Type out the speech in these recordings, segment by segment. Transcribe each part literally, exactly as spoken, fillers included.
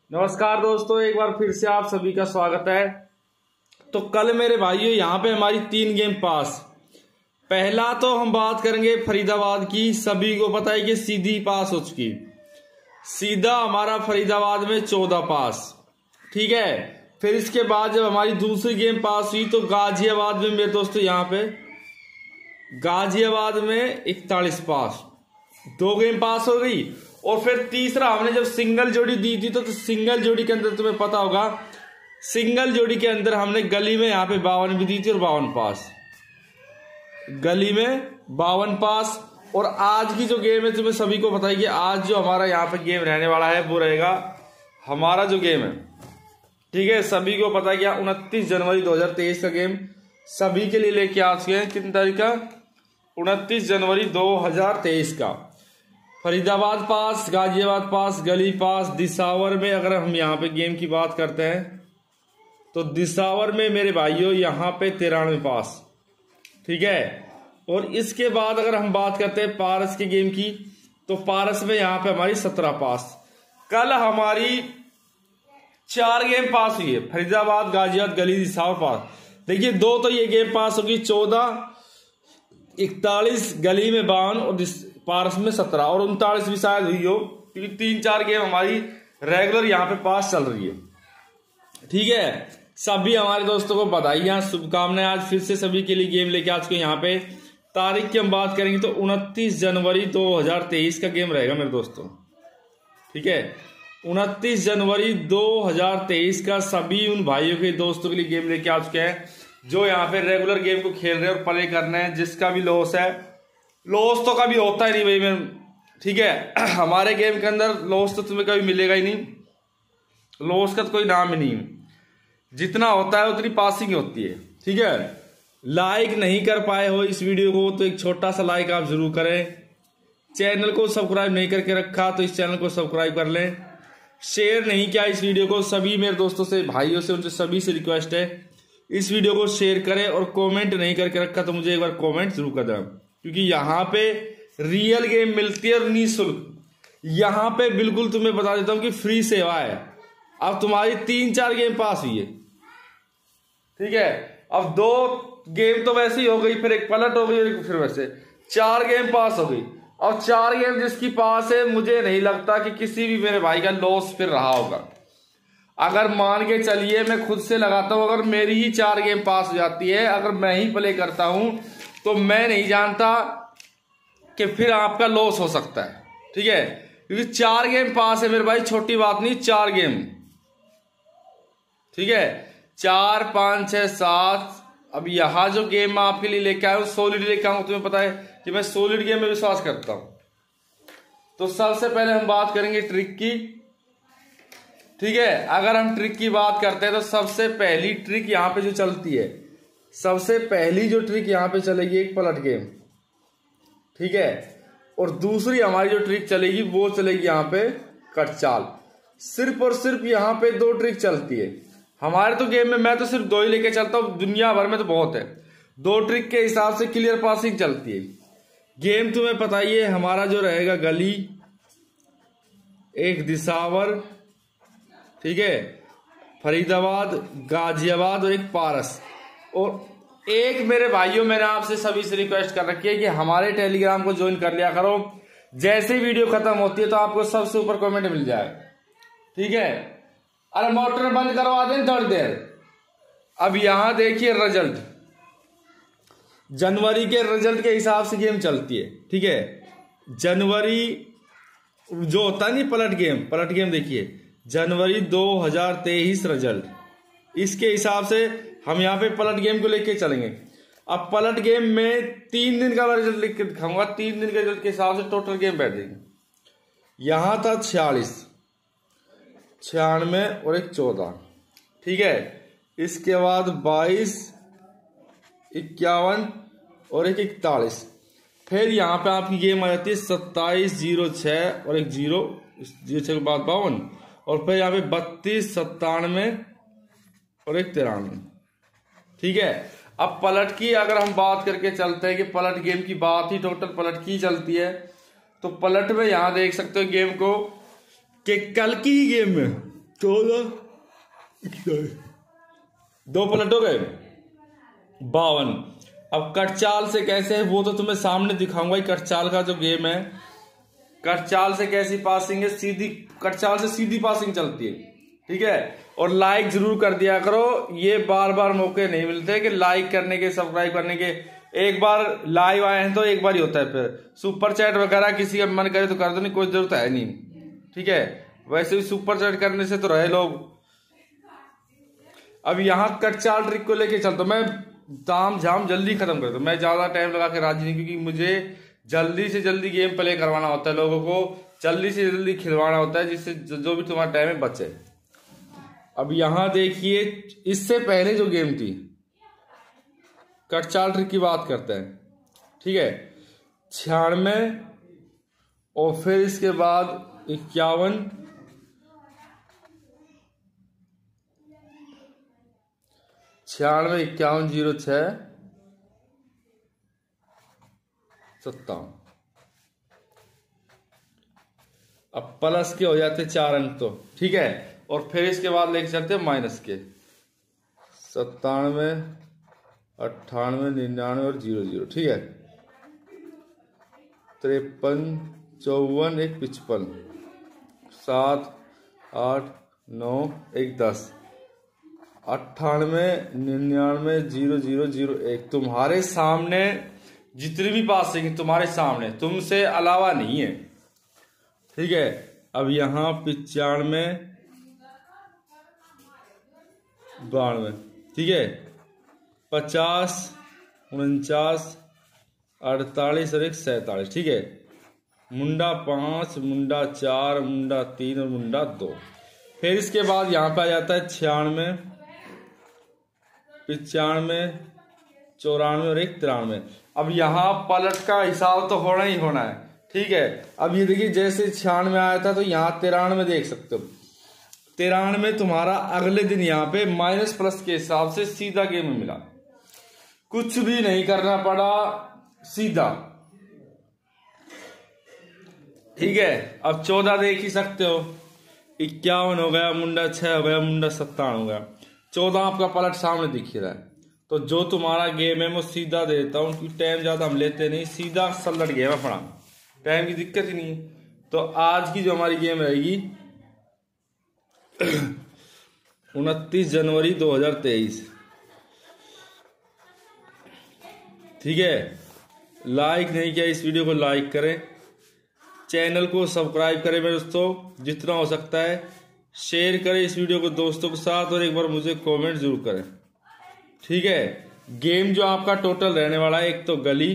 नमस्कार दोस्तों, एक बार फिर से आप सभी का स्वागत है। तो कल मेरे भाइयों यहाँ पे हमारी तीन गेम पास। पहला तो हम बात करेंगे फरीदाबाद की। सभी को पता है कि सीधी पास हो चुकी, सीधा हमारा फरीदाबाद में चौदह पास। ठीक है, फिर इसके बाद जब हमारी दूसरी गेम पास हुई तो गाजियाबाद में मेरे दोस्तों यहाँ पे गाजियाबाद में इकतालीस पास, दो गेम पास हो गई। और फिर तीसरा हमने जब सिंगल जोड़ी दी थी तो, तो सिंगल जोड़ी के अंदर तुम्हें पता होगा, सिंगल जोड़ी के अंदर हमने गली में यहाँ पे बावन भी दी थी और बावन पास, गली में बावन पास। और आज की जो गेम है तुम्हें सभी को पता है कि आज जो हमारा यहाँ पे गेम रहने वाला है वो रहेगा हमारा जो गेम है। ठीक है, सभी को पता है कि उनतीस जनवरी दो हजार तेईस का गेम सभी के लिए लेके आ चुके हैं। कितनी तारीख का? उनतीस जनवरी दो हजार तेईस का। फरीदाबाद पास, गाजियाबाद पास, गली पास। दिसावर में अगर हम यहाँ पे गेम की बात करते हैं तो दिसावर में मेरे भाइयों यहाँ पे तिरानवे पास। ठीक है, और इसके बाद अगर हम बात करते हैं पारस की गेम की तो पारस में यहाँ पे हमारी सत्रह पास। कल हमारी चार गेम पास हुई है, फरीदाबाद, गाजियाबाद, गली, दिसावर पास। देखिए, दो तो ये गेम पास होगी, चौदह, इकतालीस, गली में बावन और पारस में सत्रह, और उनतालीस भी शायद हुई हो, क्योंकि तीन चार गेम हमारी रेगुलर यहाँ पे पास चल रही है। ठीक है, सभी हमारे दोस्तों को बधाइयां, शुभकामनाएं। आज फिर से सभी के लिए गेम लेके आ चुके हैं यहाँ पे। तारीख की हम बात करेंगे तो उनतीस जनवरी दो हजार तेईस का गेम रहेगा मेरे दोस्तों। ठीक है, उनतीस जनवरी दो हजार तेईस का सभी उन भाइयों के दोस्तों के लिए गेम लेके आ चुके हैं जो यहाँ पे रेगुलर गेम को खेल रहे हैं और प्ले करना है। जिसका भी लॉस है, लॉस तो कभी होता ही नहीं भाई मैं। ठीक है, हमारे गेम के अंदर लॉस तो तुम्हें कभी मिलेगा ही नहीं, लॉस का तो कोई नाम ही नहीं। जितना होता है उतनी पासिंग होती है। ठीक है, लाइक नहीं कर पाए हो इस वीडियो को तो एक छोटा सा लाइक आप जरूर करें। चैनल को सब्सक्राइब नहीं करके रखा तो इस चैनल को सब्सक्राइब कर लें। शेयर नहीं किया इस वीडियो को, सभी मेरे दोस्तों से, भाइयों से, उनसे सभी से रिक्वेस्ट है इस वीडियो को शेयर करें। और कमेंट नहीं करके रखा तो मुझे एक बार कमेंट जरूर कर दें, क्योंकि यहाँ पे रियल गेम मिलती है और निःशुल्क। यहाँ पे बिल्कुल तुम्हें बता देता हूँ कि फ्री सेवा है। अब तुम्हारी तीन चार गेम पास हुई है। ठीक है, अब दो गेम तो वैसे ही हो गई, फिर एक पलट हो गई, फिर वैसे चार गेम पास हो गई। और चार गेम जिसकी पास है, मुझे नहीं लगता कि किसी भी मेरे भाई का लॉस फिर रहा होगा। अगर मान के चलिए, मैं खुद से लगाता हूं, अगर मेरी ही चार गेम पास हो जाती है, अगर मैं ही प्ले करता हूं, तो मैं नहीं जानता कि फिर आपका लॉस हो सकता है। ठीक है, क्योंकि चार गेम पास है मेरे भाई, छोटी बात नहीं, चार गेम। ठीक है, चार, पांच, छह, सात। अब यहां जो गेम मैं आपके लिए लेके आया हूं, सॉलिड लेके आऊं। तुम्हें पता है कि मैं सॉलिड गेम में विश्वास करता हूं। तो सबसे पहले हम बात करेंगे ट्रिक की। ठीक है, अगर हम ट्रिक की बात करते हैं तो सबसे पहली ट्रिक यहाँ पे जो चलती है, सबसे पहली जो ट्रिक यहाँ पे चलेगी एक पलट गेम। ठीक है, और दूसरी हमारी जो ट्रिक चलेगी वो चलेगी यहाँ पे कट चाल। सिर्फ और सिर्फ यहाँ पे दो ट्रिक चलती है हमारे तो गेम में। मैं तो सिर्फ दो ही लेके चलता हूँ, दुनिया भर में तो बहुत है। दो ट्रिक के हिसाब से क्लियर पासिंग चलती है। गेम तुम्हें पता ही है, हमारा जो रहेगा गली, एक दिसावर, ठीक है, फरीदाबाद, गाजियाबाद और एक पारस। और एक मेरे भाइयों, मैंने आपसे सभी से रिक्वेस्ट कर रखी है कि हमारे टेलीग्राम को ज्वाइन कर लिया करो। जैसे वीडियो खत्म होती है तो आपको सबसे ऊपर कमेंट मिल जाए। ठीक है, अरे मोटर बंद करवा दें थोड़ी देर। अब यहां देखिए रिजल्ट, जनवरी के रिजल्ट के हिसाब से गेम चलती है। ठीक है, जनवरी जो होता है नहीं पलट गेम, पलट गेम देखिए, जनवरी दो हजार तेईस रिजल्ट, इसके हिसाब से हम यहाँ पे पलट गेम को लेके चलेंगे। अब पलट गेम में तीन दिन का मैं रिजल्ट लिख के दिखाऊंगा। तीन दिन के रिजल्ट के हिसाब से टोटल गेम बैठ जाएंगे। यहां था छियालीस, छियानवे और एक चौदह। ठीक है, इसके बाद बाईस, इक्यावन और एक इकतालीस। फिर यहाँ पे आपकी गेम आ जाती है सत्ताईस, जीरो छः और एक जीरो, जीरो छः के बाद बावन। और फिर यहाँ पे बत्तीस, सत्तानवे और एक तिरानवे। ठीक है, अब पलट की अगर हम बात करके चलते हैं कि पलट गेम की बात ही टोटल पलट की चलती है, तो पलट में यहां देख सकते हो गेम को कि कल की ही गेम में चौदह, दो पलट हो गए बावन। अब कटचाल से कैसे है वो तो तुम्हें सामने दिखाऊंगा ही। कटचाल का जो गेम है, कटचाल से कैसी पासिंग है, सीधी कटचाल से सीधी पासिंग चलती है, ठीक है। और लाइक जरूर कर दिया करो, ये बार बार मौके नहीं मिलते कि लाइक करने के, सब्सक्राइब करने के। एक बार लाइव आए हैं तो एक बार ही होता है, फिर सुपर चैट वगैरह किसी का मन करे तो कर दो, नहीं कोई जरूरत है नहीं, ठीक है। वैसे भी सुपर चैट करने से तो रहे लोग। अब यहाँ कटचाल ट्रिक को लेके चलता हूं मैं, दाम झाम जल्दी खत्म कर दो। मैं ज्यादा टाइम लगा के राजी नहीं, क्योंकि मुझे जल्दी से जल्दी गेम प्ले करवाना होता है, लोगों को जल्दी से जल्दी खिलवाना होता है, जिससे जो भी तुम्हारा टाइम है बचे। अब यहां देखिए, इससे पहले जो गेम थी, कटचाल ट्रिक की बात करते हैं, ठीक है। छियानवे और फिर इसके बाद इक्यावन, छियानवे इक्यावन जीरो छह सत्तावन। अब प्लस के हो जाते चार अंक तो, ठीक है। और फिर इसके बाद लेके चलते हैं माइनस के, सत्तानवे, अट्ठानवे, निन्यानवे और जीरो जीरो, ठीक है। तिरपन, चौवन, एक पिचपन, सात, आठ, नौ, एक दस, अट्ठानवे, निन्यानवे, जीरो जीरो जीरो एक। तुम्हारे सामने जितनी भी पासिंग तुम्हारे सामने, तुमसे अलावा नहीं है, ठीक है। अब यहां पिचानवे, बानवे, ठीक है, पचास, उनचास, अड़तालीस और एक सैतालीस, ठीक है। मुंडा पांच, मुंडा चार, मुंडा तीन और मुंडा दो। फिर इसके बाद यहां पे आ जाता है छियानवे, पिचानवे, चौरानवे और एक तिरानवे। अब यहाँ पलट का हिसाब तो होना ही होना है, ठीक है। अब ये देखिए, जैसे छियानवे आया था तो यहाँ तिरानवे देख सकते हो। तिरानवे तुम्हारा अगले दिन यहाँ पे माइनस प्लस के हिसाब से सीधा गेम में मिला, कुछ भी नहीं करना पड़ा, सीधा, ठीक है। अब चौदह देख ही सकते हो, इक्यावन हो गया, मुंडा छह हो गया, मुंडा सत्तावन हो गया, चौदह आपका पलट सामने दिख रहा है। तो जो तुम्हारा गेम है वो सीधा देता हूँ, क्योंकि टाइम ज्यादा हम लेते नहीं, सीधा सलट गेम है, पड़ा टाइम की दिक्कत ही नहीं है। तो आज की जो हमारी गेम रहेगी उनतीस जनवरी दो हजार तेईस, ठीक है। लाइक नहीं किया इस वीडियो को लाइक करें, चैनल को सब्सक्राइब करें मेरे दोस्तों, जितना हो सकता है शेयर करें इस वीडियो को दोस्तों के साथ, और एक बार मुझे कमेंट जरूर करें, ठीक है। गेम जो आपका टोटल रहने वाला है, एक तो गली,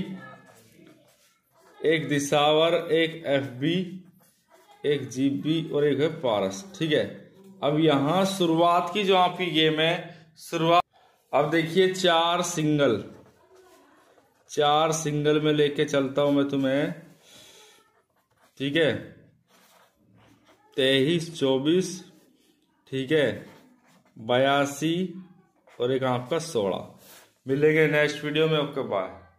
एक दिसावर, एक एफबी, एक जीबी और एक है पारस, ठीक है। अब यहां शुरुआत की जो आपकी गेम है, शुरुआत अब देखिए, चार सिंगल, चार सिंगल में लेके चलता हूं मैं तुम्हें, ठीक है। तेईस, चौबीस, ठीक है, बयासी और एक आपका सोलह। मिलेंगे नेक्स्ट वीडियो में, ओके बाय।